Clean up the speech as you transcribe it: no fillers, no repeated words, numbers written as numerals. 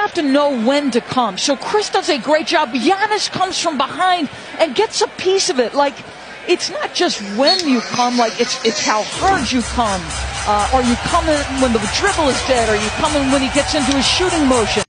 have to know when to come. So Chris does a great job. Giannis comes from behind and gets a piece of it. Like, it's not just when you come, like it's how hard you come. Are you coming when the dribble is dead? Are you coming when he gets into his shooting motion?